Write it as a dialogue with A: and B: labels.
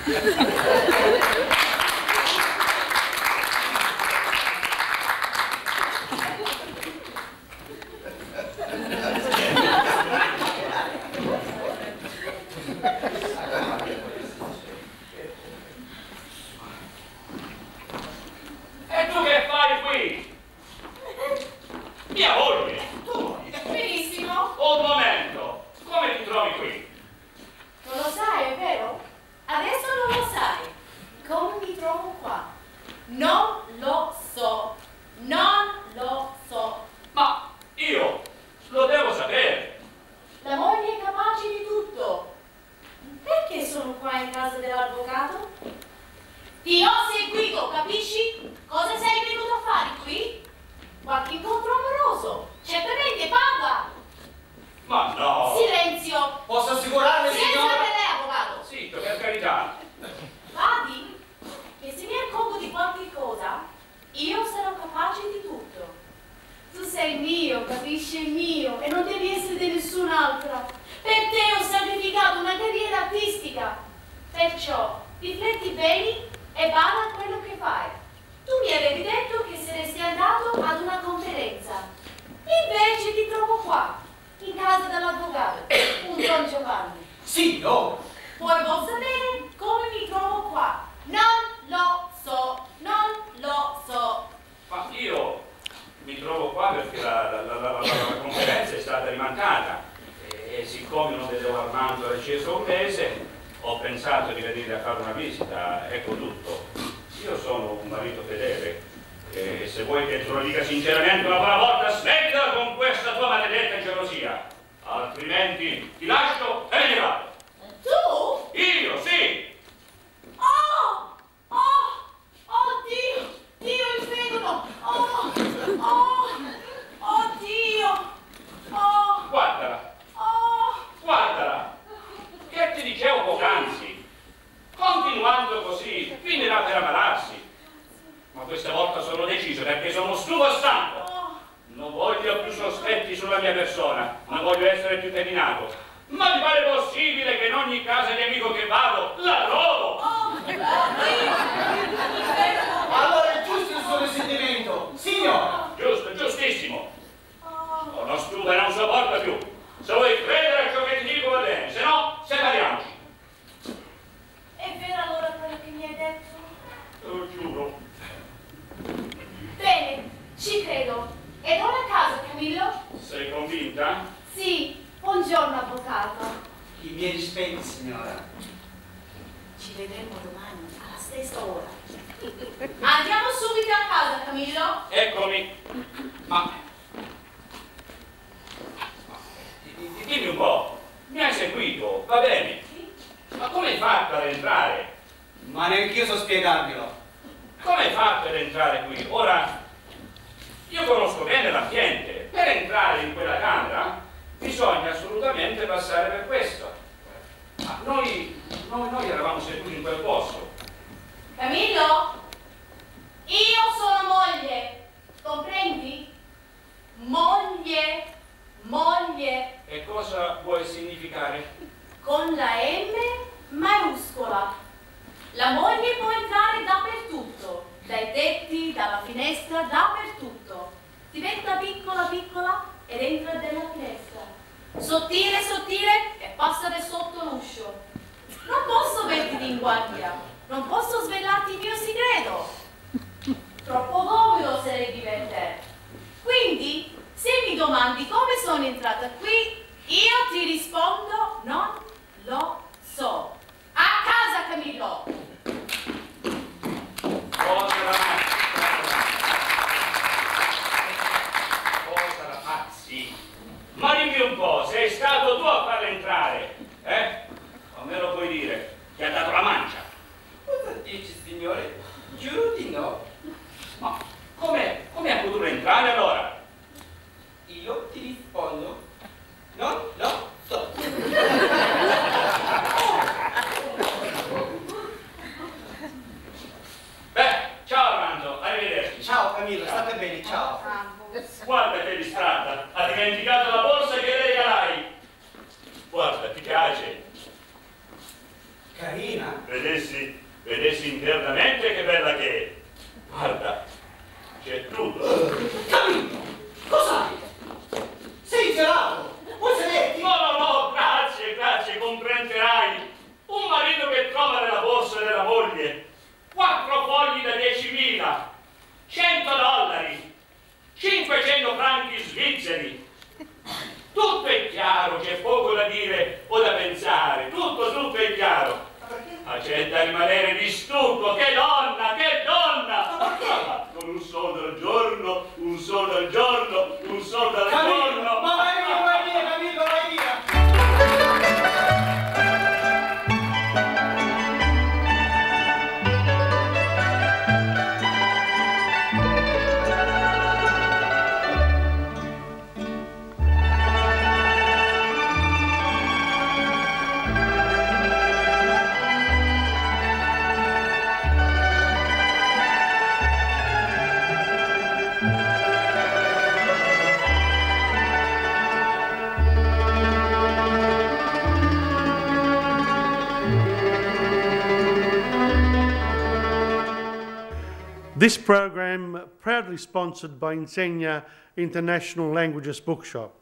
A: E tu che fai qui? Mia moglie!
B: Benissimo.
A: Un momento! Come ti trovi qui?
B: Non lo sai, è vero? Adesso non lo sai. Come mi trovo qua? Non lo so. Non lo so.
A: Ma io lo devo sapere!
B: La moglie è capace di tutto. Perché sono qua in casa dell'avvocato? Ti ho seguito, capisci? Cosa sei venuto a fare qui? Qualche incontro amoroso. Certamente paga.
A: Ma no!
B: Silenzio.
C: Posso assicurarle,
B: Silenzio
C: signora?
B: per lei, avvocato.
A: Zitto, per carità!
B: Vadi, che se mi accorgo di qualche cosa, io sarò capace di tutto. Tu sei mio, capisci? Mio, e non devi essere di nessun'altra. Per te ho sacrificato una carriera artistica. Perciò, rifletti bene e bada a quello che fai. Tu mi avevi detto che saresti andato ad una conferenza. Invece ti trovo qua, in casa dell'avvocato, un Don Giovanni.
C: Sì, no.
B: Poi vuol sapere come mi trovo qua. Non lo so, non lo so.
A: Ma io mi trovo qua perché la conferenza è stata rimandata e siccome non vedevo Armando da circa un mese ho pensato di venire a fare una visita, ecco tutto. Io sono un marito fedele e se vuoi che te lo dica sinceramente una buona volta, smettila con questa tua maledetta gelosia, altrimenti ti lascio e me ne vado.
B: Tu?
A: Io, sì!
B: Oh! Oh Dio! Dio il fegato! Oh Dio! Oh!
A: Guardala,
B: Oh!
A: guardala! Che ti dicevo poc'anzi? Continuando così, finirà per ammalarsi. Ma questa volta sono deciso perché sono stufo e stanco. Non voglio più sospetti sulla mia persona, non voglio essere più teminato. Ma mi pare possibile che in ogni casa di amico che vado la trovo?
C: Allora è giusto il suo risentimento, signora.
A: Giusto, giustissimo. Sono stufo e non sopporto più. Se vuoi credere a ciò che ti dico va bene, se no separiamoci.
B: È vero allora quello che mi hai detto?
A: Te lo giuro.
B: Bene, ci credo. E dove a casa, Camillo?
A: Sei convinta?
B: Sì, buongiorno avvocato.
C: I miei rispetti, signora.
B: Ci vedremo domani alla stessa ora. Andiamo subito a casa, Camillo.
A: Eccomi. Ma dimmi un po', mi hai seguito, va bene?
B: Sì?
A: Ma come hai fatto ad entrare?
C: Ma neanch'io so spiegarglielo.
A: Come hai fatto ad entrare qui? Ora, io conosco bene l'ambiente. Per entrare in quella camera bisogna assolutamente passare per questo. Ma noi eravamo seduti in quel posto.
B: Camillo? Io sono moglie, comprendi? Moglie, moglie,
A: E cosa vuoi significare?
B: con la M maiuscola. La moglie può entrare dappertutto, dai tetti, dalla finestra, dappertutto. Diventa piccola piccola ed entra dalla finestra. Sottile sottile e passa da sotto l'uscio. Non posso metterti in guardia, non posso svelarti il mio segreto. Troppo comodo sarebbe per te. Quindi, se mi domandi come sono entrata qui, io ti rispondo non lo so. A casa, Camillo!
A: Cosa la pazzi? Ma dimmi un po', sei stato tu a farla entrare, eh? Non me lo puoi dire, ti ha dato la mancia.
C: Cosa dici, signore? Giuro di no.
A: Ma come ha potuto entrare allora?
C: Io ti rispondo, non lo so.
A: Beh, ciao Armando, arrivederci.
C: Ciao Camillo, state bene, ciao.
A: Guarda che distratta, ha dimenticato la borsa che le regalai. Guarda, ti piace?
C: Carina.
A: vedessi internamente che bella che è. Guarda, c'è tutto.
C: Camillo, cos'hai? Sei gelato, vuoi sederti?
A: No, grazie, comprenderai. Un marito che trova nella borsa della moglie 4 fogli da 10.000, 100 dollari, 500 franchi svizzeri. Tutto è chiaro, c'è poco da dire o da pensare, tutto è chiaro. Ma c'è da rimanere di stucco, che donna!
C: Ma perché?
A: Con un soldo al giorno, un soldo al giorno.
C: Camillo, ma vai via, Camillo, vai via!
D: This program proudly sponsored by Insegna International Languages Bookshop.